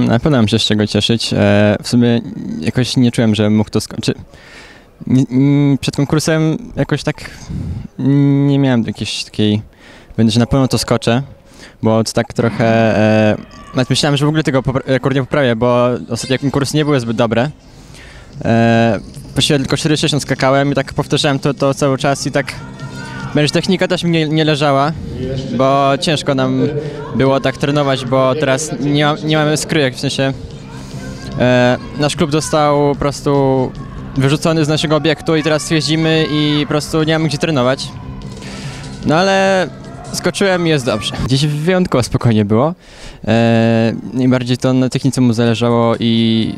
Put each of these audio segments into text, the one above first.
Na pewno mam się z czego cieszyć. W sumie jakoś nie czułem, że mógł to skończyć. Przed konkursem jakoś tak nie miałem jakiejś takiej, że na pewno to skoczę, bo to tak trochę, nawet myślałem, że w ogóle tego rekord nie poprawię, bo ostatnie konkursy nie były zbyt dobre. Właściwie tylko 4,60 skakałem i tak powtarzałem to cały czas i tak, że technika też mi nie leżała, bo ciężko nam było tak trenować, bo teraz nie mamy skryjek, w sensie nasz klub został po prostu wyrzucony z naszego obiektu i teraz jeździmy i po prostu nie mamy gdzie trenować. No ale skoczyłem i jest dobrze. Dziś wyjątkowo spokojnie było. Najbardziej to na technice mu zależało i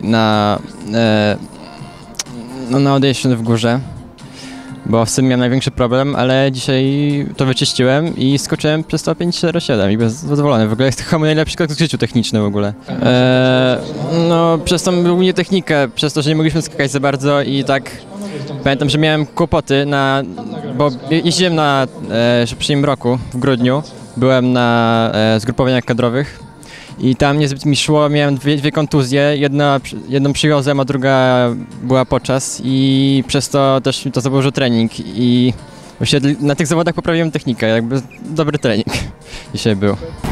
na odejściu w górze, bo w sumie miałem największy problem, ale dzisiaj to wyczyściłem i skoczyłem przez to 5,47 i byłem zadowolony. W ogóle jest to chyba mój najlepszy skok w życiu techniczny w ogóle. No przez tą głównie technikę, przez to, że nie mogliśmy skakać za bardzo i tak pamiętam, że miałem kłopoty bo jeździłem na poprzednim roku, w grudniu, byłem na zgrupowaniach kadrowych i tam niezbyt mi szło, miałem dwie kontuzje, jedną przywiozłem, a druga była podczas i przez to też mi to zaburzył trening i właśnie na tych zawodach poprawiłem technikę, jakby dobry trening dzisiaj był.